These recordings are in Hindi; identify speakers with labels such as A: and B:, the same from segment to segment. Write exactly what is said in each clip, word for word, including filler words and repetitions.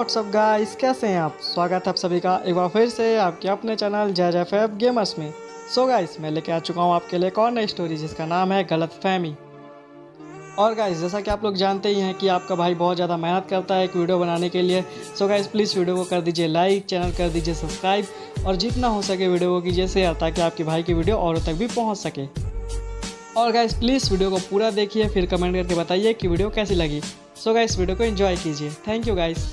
A: व्हाट्सअप गाइस, कैसे हैं आप। स्वागत है आप सभी का एक बार फिर से आपके अपने चैनल जय जय फैब गेमर्स में। सो गाइस, मैं लेके आ चुका हूं आपके लिए एक और नई स्टोरी जिसका नाम है गलतफहमी। और गाइस, जैसा कि आप लोग जानते ही हैं कि आपका भाई बहुत ज़्यादा मेहनत करता है एक वीडियो बनाने के लिए। सो गाइस, प्लीज़ वीडियो को कर दीजिए लाइक, चैनल कर दीजिए सब्सक्राइब और जितना हो सके वीडियो को कीजिए शेयर ताकि आपके भाई की वीडियो औरों तक भी पहुँच सके। और गाइस, प्लीज़ वीडियो को पूरा देखिए, फिर कमेंट करके बताइए कि वीडियो कैसी लगी। सो गाइस, वीडियो को एंजॉय कीजिए। Thank you guys.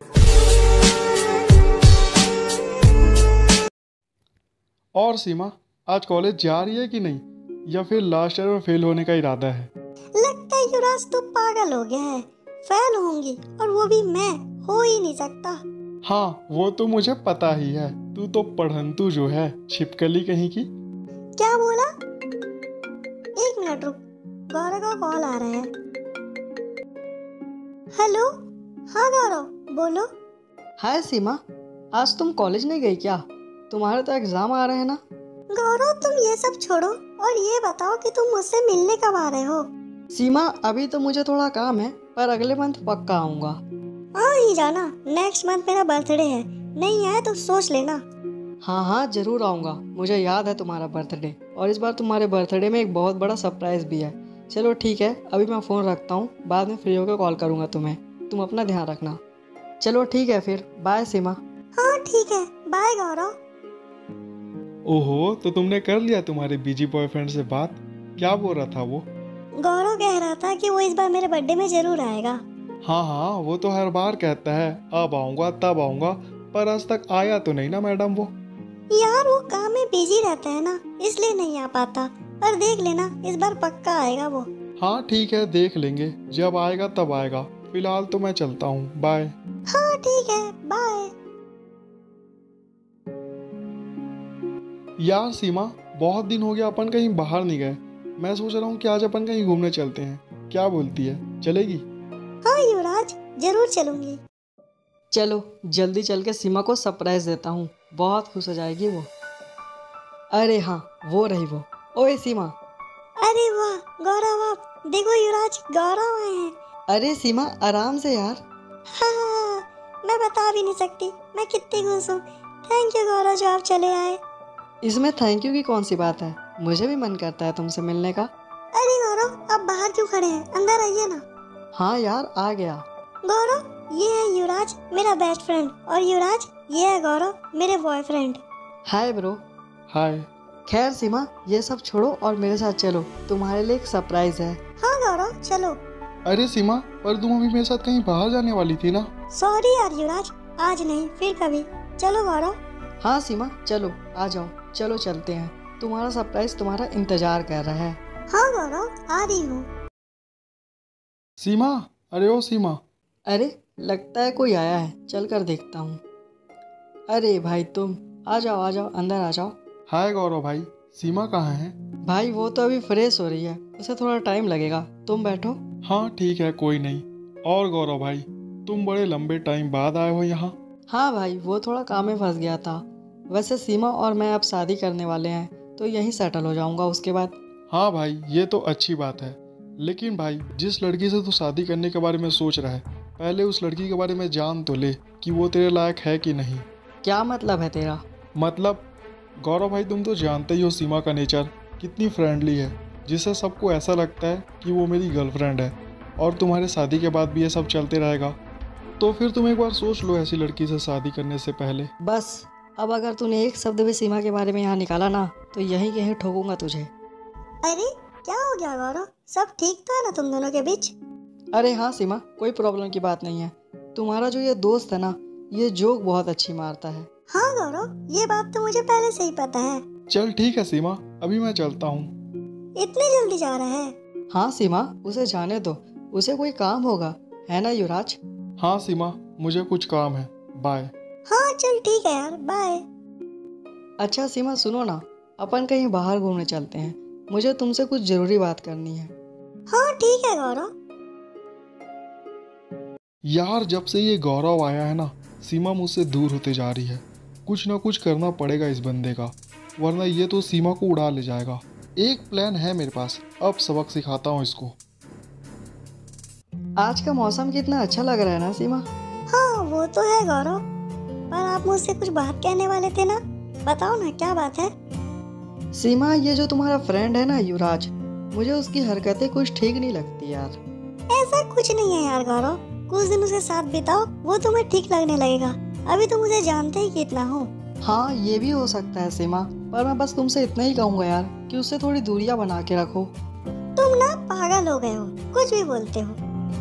B: और सीमा, आज कॉलेज जा रही है कि नहीं, या फिर लास्ट ईयर में फेल होने का इरादा है?
C: लगता है युवराज तू पागल हो गया है। फेल होंगी और वो भी मैं, हो ही नहीं सकता।
B: हाँ, वो तो मुझे पता ही है। तू तो पढ़ंतु जो है, छिपकली कहीं की।
C: क्या बोला? एक मिनट रुक, गौरव का कॉल आ रहा है। हेलो, हाँ गौरव बोलो।
A: हाय सीमा, आज तुम कॉलेज नहीं गई क्या? तुम्हारे तो एग्जाम आ रहे हैं ना।
C: गौरव, तुम ये सब छोड़ो और ये बताओ कि तुम मुझसे मिलने कब आ रहे हो?
A: सीमा, अभी तो मुझे थोड़ा काम है, पर अगले मंथ पक्का आऊँगा।
C: आ ही जाना, नेक्स्ट मंथ मेरा बर्थडे है। नहीं आए तो सोच लेना।
A: हाँ हाँ, जरूर आऊँगा। मुझे याद है तुम्हारा बर्थडे, और इस बार तुम्हारे बर्थडे में एक बहुत बड़ा सरप्राइज भी है। चलो ठीक है, अभी मैं फ़ोन रखता हूँ, बाद में फ्री होकर कॉल करूँगा तुम्हें। तुम अपना ध्यान रखना। चलो ठीक है, फिर बाय सीमा।
C: हाँ ठीक है, बाय गौरव।
B: ओहो, तो तुमने कर लिया तुम्हारे बीजी बॉयफ्रेंड से बात? क्या बोल रहा था वो?
C: गौरव कह रहा था कि वो इस बार मेरे बर्थडे में जरूर आएगा।
B: हाँ हाँ, वो तो हर बार कहता है अब आऊँगा तब आऊँगा, पर आज तक आया तो नहीं ना मैडम वो।
C: यार वो काम में बिजी रहता है ना, इसलिए नहीं आ पाता। पर देख लेना, इस बार पक्का आएगा वो।
B: हाँ ठीक है, देख लेंगे, जब आएगा तब आएगा। फिलहाल तो मैं चलता हूँ, बाय।
C: हाँ ठीक है, बाय।
B: यार सीमा, बहुत दिन हो गया अपन कहीं बाहर नहीं गए। मैं सोच रहा हूँ कि आज अपन कहीं घूमने चलते हैं। क्या बोलती है, चलेगी?
C: हाँ युवराज, जरूर चलूंगी।
A: चलो जल्दी चल के सीमा को सरप्राइज देता हूँ, बहुत खुश हो जाएगी वो। अरे हाँ, वो रही वो। ओए सीमा।
C: अरे वाह गौरव, आप देखो युवराज, गौरव आए हैं।
A: अरे सीमा, आराम से यार।
C: हाँ हाँ हाँ, मैं बता भी नहीं सकती मैं कितनी खुश हूँ। थैंक यू गौरव, जो आप चले आए।
A: इसमें थैंक यू की कौन सी बात है, मुझे भी मन करता है तुमसे मिलने का।
C: अरे गौरव, आप बाहर क्यों खड़े हैं, अंदर आइए ना।
A: हाँ यार, आ गया।
C: गौरव, ये है युवराज, मेरा बेस्ट फ्रेंड। और युवराज, ये है गौरव, मेरे बॉयफ्रेंड।
A: Hi bro.
B: हाय।
A: खैर सीमा, ये सब छोड़ो और मेरे साथ चलो, तुम्हारे लिए एक सरप्राइज है।
C: हाँ गौरव, चलो।
B: अरे सीमा, पर तुम अभी मेरे साथ कहीं बाहर जाने वाली थी ना?
C: सॉरी यार युवराज, आज नहीं फिर कभी। चलो गौरव।
A: हाँ सीमा, चलो आ जाओ, चलो चलते हैं। तुम्हारा सरप्राइज तुम्हारा इंतजार कर रहा है।
C: हाँ गौरव, आ रही हूँ।
B: सीमा, अरे ओ सीमा।
A: अरे, लगता है कोई आया है, चल कर देखता हूँ। अरे भाई तुम, आ जाओ आ जाओ, अंदर आ जाओ।
B: हाय गौरव भाई, सीमा कहाँ है?
A: भाई वो तो अभी फ्रेश हो रही है, उसे थोड़ा टाइम लगेगा, तुम बैठो।
B: हाँ ठीक है, कोई नहीं। और गौरव भाई, तुम बड़े लंबे टाइम बाद आए हो यहाँ।
A: हाँ भाई, वो थोड़ा काम में फंस गया था। वैसे सीमा और मैं अब शादी करने वाले हैं, तो यहीं सेटल हो जाऊंगा उसके बाद।
B: हाँ भाई, ये तो अच्छी बात है। लेकिन भाई, जिस लड़की से तू शादी करने के बारे में सोच रहा है, पहले उस लड़की के बारे में जान तो ले कि वो तेरे लायक है कि नहीं।
A: क्या मतलब है तेरा?
B: मतलब गौरव भाई, तुम तो जानते ही हो सीमा का नेचर कितनी फ्रेंडली है, जिससे सबको ऐसा लगता है कि वो मेरी गर्लफ्रेंड है। और तुम्हारे शादी के बाद भी ये सब चलते रहेगा, तो फिर तुम एक बार सोच लो ऐसी लड़की से शादी करने से पहले।
A: बस, अब अगर तूने एक शब्द भी सीमा के बारे में यहाँ निकाला ना, तो यहीं कहीं ठोकूंगा तुझे।
C: अरे क्या हो गया गौरव, सब ठीक तो है ना तुम दोनों के बीच?
A: अरे हाँ सीमा, कोई प्रॉब्लम की बात नहीं है। तुम्हारा जो ये दोस्त है ना, ये जोक बहुत अच्छी मारता है।
C: हाँ गौरव, ये बात तो मुझे पहले से ही पता है।
B: चल ठीक है सीमा, अभी मैं चलता हूँ।
C: इतनी जल्दी जा रहा है?
A: हाँ सीमा, उसे जाने दो, उसे कोई काम होगा, है ना युवराज?
B: हाँ सीमा, मुझे कुछ काम है, बाय।
C: हाँ चल ठीक है यार, बाय।
A: अच्छा सीमा सुनो ना, अपन कहीं बाहर घूमने चलते हैं, मुझे तुमसे कुछ जरूरी बात करनी है।
C: हाँ ठीक है गौरव।
B: यार, जब से ये गौरव आया है ना, सीमा मुझसे दूर होते जा रही है। कुछ ना कुछ करना पड़ेगा इस बंदे का, वरना ये तो सीमा को उड़ा ले जाएगा। एक प्लान है मेरे पास, अब सबक सिखाता हूँ इसको।
A: आज का मौसम कितना अच्छा लग रहा है ना सीमा।
C: हाँ वो तो है गौरव, पर आप मुझसे कुछ बात कहने वाले थे ना, बताओ ना क्या बात है।
A: सीमा, ये जो तुम्हारा फ्रेंड है ना युवराज, मुझे उसकी हरकतें कुछ ठीक नहीं लगती यार।
C: ऐसा कुछ नहीं है यार गौरव, कुछ दिन उसके साथ बिताओ, वो तुम्हें ठीक लगने लगेगा। अभी तो मुझे जानते ही कितना हो।
A: हाँ, ये भी हो सकता है सीमा, पर मैं बस तुमसे इतना ही कहूँगा यार कि उससे थोड़ी दूरियां बना के रखो।
C: तुम ना पागल हो गए हो, कुछ भी बोलते हो।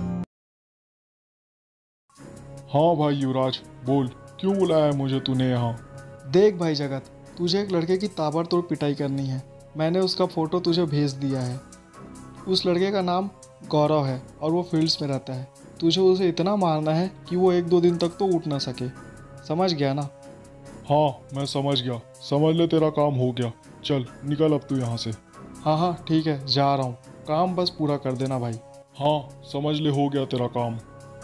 B: हाँ भाई युवराज, बोल, क्यों बुलाया है मुझे तूने यहाँ?
A: देख भाई जगत, तुझे एक लड़के की ताबड़तोड़ पिटाई करनी है। मैंने उसका फ़ोटो तुझे भेज दिया है। उस लड़के का नाम गौरव है और वो फील्ड्स में रहता है। तुझे उसे इतना मारना है कि वो एक दो दिन तक तो उठ ना सके। समझ गया ना?
B: हाँ मैं समझ गया, समझ ले तेरा काम हो गया। चल निकल अब तू यहाँ से।
A: हाँ हाँ ठीक है, जा रहा हूँ। काम बस पूरा कर देना भाई।
B: हाँ समझ ले, हो गया तेरा काम।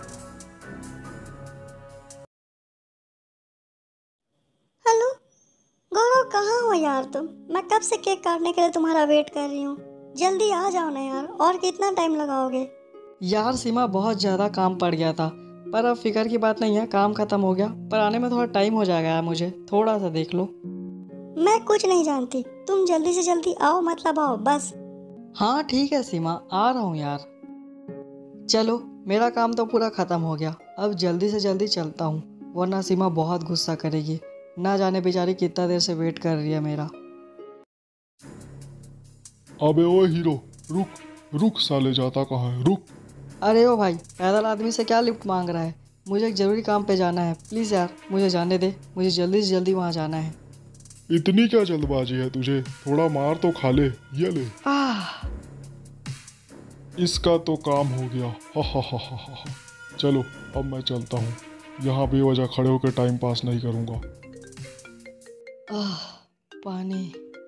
C: हेलो गौरव, कहाँ हो यार तुम? मैं कब से केक काटने के लिए तुम्हारा वेट कर रही हूँ। जल्दी आ जाओ ना यार, और कितना टाइम लगाओगे?
A: यार सीमा, बहुत ज़्यादा काम पड़ गया था, पर अब फिक्र की बात नहीं है, काम ख़त्म हो गया। पर आने में थोड़ा टाइम हो जाएगा यार, मुझे थोड़ा सा देख लो।
C: मैं कुछ नहीं जानती, तुम जल्दी से जल्दी आओ, मतलब आओ बस।
A: हाँ ठीक है सीमा, आ रहा हूँ यार। चलो, मेरा काम तो पूरा ख़त्म हो गया, अब जल्दी से जल्दी चलता हूँ, वरना सीमा बहुत गुस्सा करेगी। ना जाने बेचारी कितना देर से वेट कर रही है मेरा।
B: अबे ओ हीरो, रुक रुक, साले जाता कहाँ है, रुक।
A: अरे ओ भाई, पैदल आदमी से क्या लिफ्ट मांग रहा है? मुझे एक ज़रूरी काम पे जाना है, प्लीज़ यार मुझे जाने दे, मुझे जल्दी से जल्दी वहाँ जाना है।
B: इतनी क्या जल्दबाजी है तुझे? थोड़ा मार तो खा ले, ये ले।
A: आह,
B: इसका तो काम हो गया। हा हा हा हा हा हा। चलो अब मैं चलता हूँ, यहाँ बेवजह खड़े होकर टाइम पास नहीं करूँगा।
A: आह, पानी।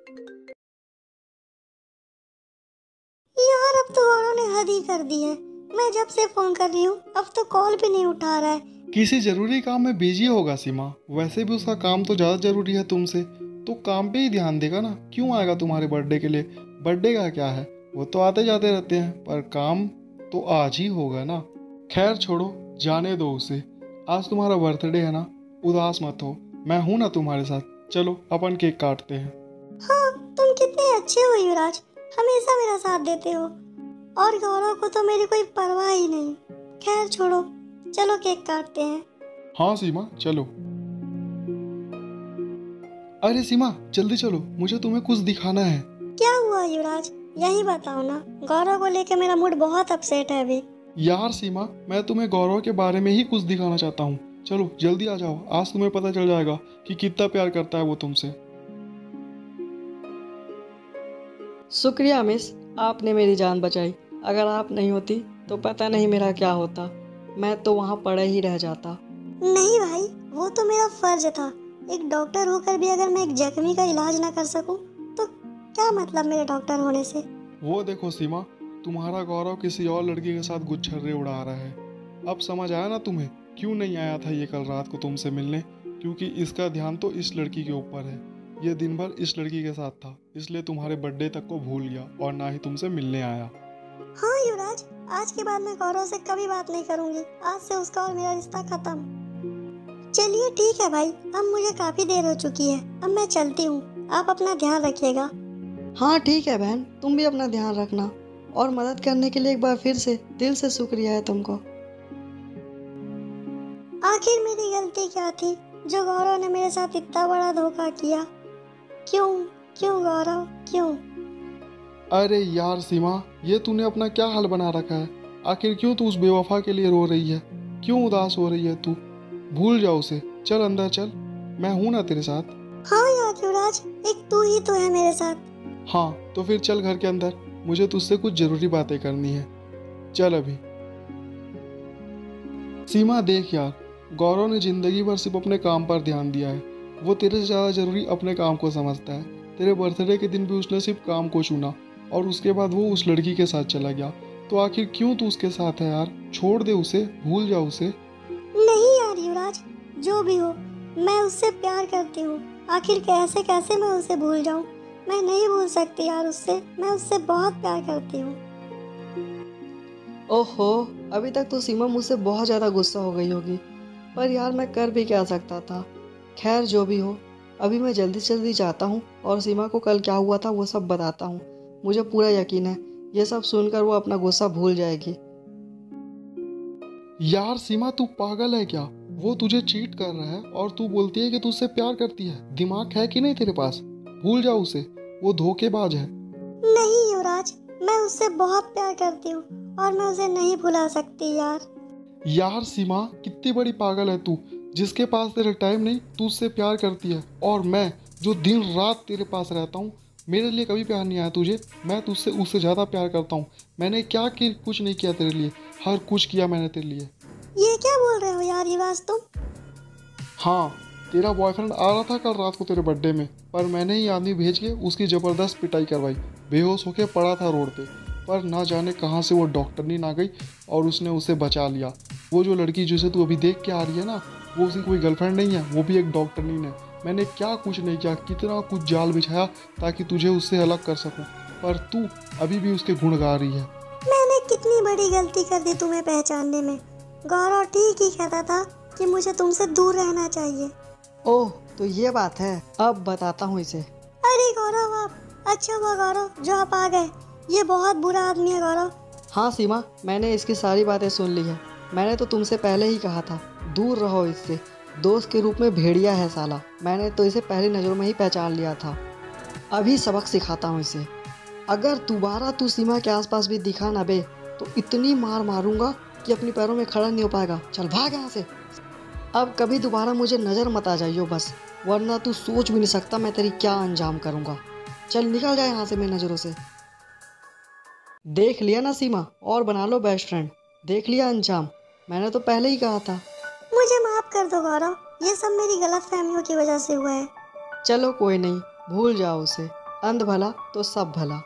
C: यार अब तो गौरव ने हद ही कर दी है। मैं जब से फोन कर रही हूँ अब तो कॉल भी नहीं उठा रहा है।
A: किसी ज़रूरी काम में बिजी होगा सीमा, वैसे भी उसका काम तो ज़्यादा ज़रूरी है तुमसे, तो काम पे ही ध्यान देगा ना। क्यों आएगा तुम्हारे बर्थडे के लिए? बर्थडे का क्या है, वो तो आते जाते रहते हैं, पर काम तो आज ही होगा ना। खैर छोड़ो, जाने दो उसे। आज तुम्हारा बर्थडे है ना, उदास मत हो, मैं हूं ना तुम्हारे साथ। चलो अपन केक काटते हैं।
C: हाँ, तुम कितने अच्छे हो युवराज, हमेशा मेरा साथ देते हो, और गौरव को तो मेरी कोई परवाह ही नहीं। खैर छोड़ो, चलो केक काटते हैं।
B: हाँ सीमा चलो।
A: अरे सीमा जल्दी चलो, मुझे तुम्हें कुछ दिखाना है।
C: क्या हुआ युवराज, यही बताओ ना। गौरव को लेके मेरा मूड बहुत अपसेट है अभी।
A: यार सीमा, मैं तुम्हें गौरव के बारे में ही कुछ दिखाना चाहता हूँ। चलो जल्दी आ जाओ, आज तुम्हें पता चल जाएगा कि कितना प्यार करता है वो तुमसे। शुक्रिया मिस, आपने मेरी जान बचाई। अगर आप नहीं होती तो पता नहीं मेरा क्या होता, मैं तो वहाँ पड़े ही रह जाता।
C: नहीं भाई, वो तो मेरा फर्ज था। एक डॉक्टर होकर भी अगर मैं एक जख्मी का इलाज ना कर सकूं तो क्या मतलब मेरे डॉक्टर होने से।
B: वो देखो सीमा, तुम्हारा गौरव किसी और लड़की के साथ गुच्छर्रे उड़ा रहा है। अब समझ आया ना तुम्हें क्यों नहीं आया था ये कल रात को तुमसे मिलने? क्योंकि इसका ध्यान तो इस लड़की के ऊपर है। ये दिन भर इस लड़की के साथ था, इसलिए तुम्हारे बर्थडे तक को भूल गया और ना ही तुमसे मिलने आया।
C: हाँ युवराज, आज के बाद मैं गौरव से कभी बात नहीं करूंगी। आज से उसका और मेरा रिश्ता खत्म। चलिए ठीक है भाई, अब मुझे काफी देर हो चुकी है, अब मैं चलती हूँ। आप अपना ध्यान रखिएगा।
A: हाँ ठीक है बहन, तुम भी अपना ध्यान रखना, और मदद करने के लिए एक बार फिर से दिल से शुक्रिया है तुमको।
C: आखिर मेरी गलती क्या थी जो गौरव ने मेरे साथ इतना बड़ा धोखा किया? क्यों क्यों गौरव, क्यों?
A: अरे यार सीमा, ये तूने अपना क्या हाल बना रखा है? आखिर क्यों तू उस बेवफा के लिए रो रही है? क्यों उदास हो रही है तू? भूल जा उसे, चल अंदर चल, मैं हूं ना तेरे साथ।
C: हाँ यार युवराज, एक तू ही तो है मेरे साथ।
A: हाँ तो फिर चल घर के अंदर, मुझे तुझसे कुछ जरूरी बातें करनी है। चल अभी। सीमा देख यार, गौरव ने जिंदगी भर सिर्फ अपने काम पर ध्यान दिया है। वो तेरे से ज़्यादा जरूरी अपने काम को समझता है। तेरे बर्थडे के दिन भी उसने सिर्फ काम को चुना, और उसके बाद वो उस लड़की के साथ चला गया। तो आखिर क्यों तू उसके साथ है यार? छोड़ दे उसे, भूल जा उसे।
C: नहीं यार युवराज, जो भी हो, मैं उससे प्यार करती हूँ। आखिर कैसे कैसे मैं उसे भूल जाऊँ? मैं नहीं भूल सकती यार उससे, मैं उससे बहुत प्यार करती हूँ।
A: ओहो, अभी तक तो सीमा मुझसे बहुत ज़्यादा गुस्सा हो गई होगी। पर यार मैं कर भी क्या सकता था। खैर जो भी हो, अभी मैं जल्दी से जल्दी जाता हूँ और सीमा को कल क्या हुआ था वो सब बताता हूँ। मुझे पूरा यकीन है ये सब सुनकर वो अपना गुस्सा भूल जाएगी।
B: यार सीमा, तू पागल है क्या? वो तुझे चीट कर रहा है और तू बोलती है कि तू उससे प्यार करती है। दिमाग है कि नहीं तेरे पास? भूल जा उसे, वो धोखेबाज है।
C: नहीं युवराज, मैं उससे बहुत प्यार करती हूँ और मैं उसे नहीं भुला सकती यार।
B: यार सीमा, कितनी बड़ी पागल है तू। जिसके पास तेरे टाइम नहीं, तू उससे प्यार करती है। और मैं जो दिन रात तेरे पास रहता हूँ, मेरे लिए कभी प्यार नहीं आया तुझे। मैं तुझसे उससे ज़्यादा प्यार करता हूँ। मैंने क्या कि कुछ नहीं किया तेरे लिए, हर कुछ किया मैंने तेरे लिए।
C: ये क्या बोल रहे हो यार युवराज तुम?
B: हाँ, तेरा बॉयफ्रेंड आ रहा था कल रात को तेरे बर्थडे में, पर मैंने ही आदमी भेज के उसकी ज़बरदस्त पिटाई करवाई। बेहोश होके पड़ा था रोड पे, पर ना जाने कहाँ से वो डॉक्टरनी आ गई और उसने उसे बचा लिया। वो जो लड़की जिसे तू अभी देख के आ रही है ना, वो उसकी कोई गर्लफ्रेंड नहीं है, वो भी एक डॉक्टरनी है। मैंने क्या कुछ नहीं किया, कितना कुछ जाल बिछाया ताकि तुझे उससे अलग कर सकूं, पर तू अभी भी उसके गुण गा रही है।
C: मैंने कितनी बड़ी गलती कर दी तुम्हें पहचानने में। गौरव ठीक ही कहता था कि मुझे तुमसे दूर रहना चाहिए।
A: ओह तो ये बात है, अब बताता हूँ इसे।
C: अरे गौरव आप, अच्छा हुआ गौरव जो आप आ गए। ये बहुत बुरा आदमी है गौरव।
A: हाँ सीमा, मैंने इसकी सारी बातें सुन ली है। मैंने तो तुमसे पहले ही कहा था दूर रहो इससे, दोस्त के रूप में भेड़िया है साला। मैंने तो इसे पहली नज़रों में ही पहचान लिया था। अभी सबक सिखाता हूँ इसे। अगर दोबारा तू सीमा के आसपास भी दिखा ना बे, तो इतनी मार मारूंगा कि अपने पैरों में खड़ा नहीं हो पाएगा। चल भाग यहाँ से। अब कभी दोबारा मुझे नज़र मत आ जाइयो बस, वरना तू सोच भी नहीं सकता मैं तेरी क्या अंजाम करूँगा। चल निकल जाए यहाँ से मेरी नज़रों से। देख लिया ना सीमा, और बना लो बेस्ट फ्रेंड। देख लिया अंजाम, मैंने तो पहले ही कहा था।
C: मुझे माफ कर दो गौरव, ये सब मेरी गलत फहमियों की वजह से हुआ है।
A: चलो कोई नहीं, भूल जाओ उसे। अंध भला तो सब भला।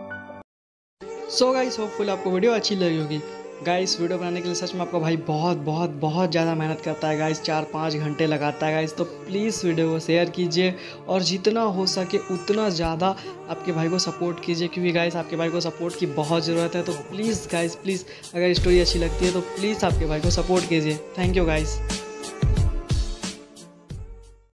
A: सो गाइस, होपफुल आपको वीडियो अच्छी लगी होगी। गाइस वीडियो बनाने के लिए सच में आपका भाई बहुत बहुत बहुत ज़्यादा मेहनत करता है गाइस, चार पाँच घंटे लगाता है गाइस। तो प्लीज़ वीडियो को शेयर कीजिए और जितना हो सके उतना ज़्यादा आपके भाई को सपोर्ट कीजिए, क्योंकि गाइस आपके भाई को सपोर्ट की बहुत ज़रूरत है। तो प्लीज़ गाइस, प्लीज़ अगर स्टोरी अच्छी लगती है तो प्लीज़ आपके भाई को सपोर्ट कीजिए। Thank you guys.